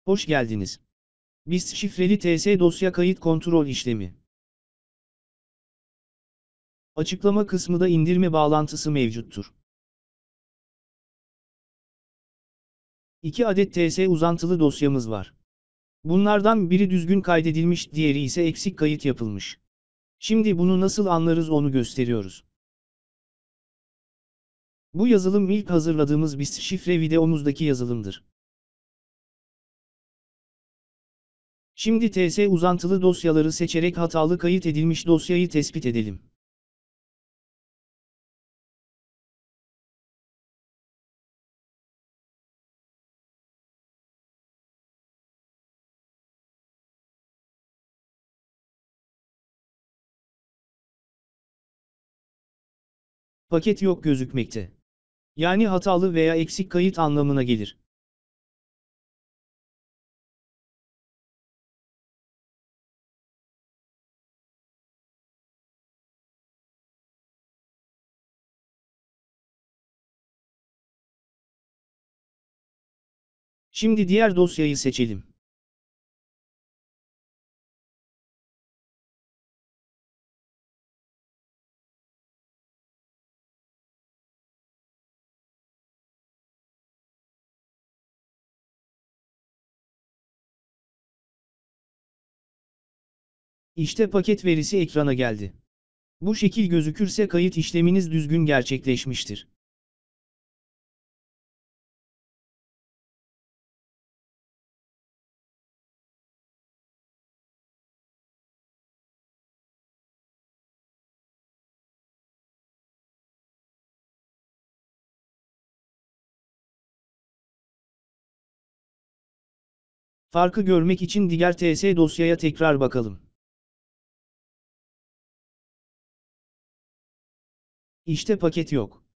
Hoş geldiniz. BIST şifreli TS dosya kayıt kontrol işlemi. Açıklama kısmında indirme bağlantısı mevcuttur. 2 adet TS uzantılı dosyamız var. Bunlardan biri düzgün kaydedilmiş, diğeri ise eksik kayıt yapılmış. Şimdi bunu nasıl anlarız onu gösteriyoruz. Bu yazılım ilk hazırladığımız BIST şifre videomuzdaki yazılımdır. Şimdi TS uzantılı dosyaları seçerek hatalı kayıt edilmiş dosyayı tespit edelim. Paket yok gözükmekte. Yani hatalı veya eksik kayıt anlamına gelir. Şimdi diğer dosyayı seçelim. İşte paket verisi ekrana geldi. Bu şekil gözükürse kayıt işleminiz düzgün gerçekleşmiştir. Farkı görmek için diğer TS dosyaya tekrar bakalım. İşte paket yok.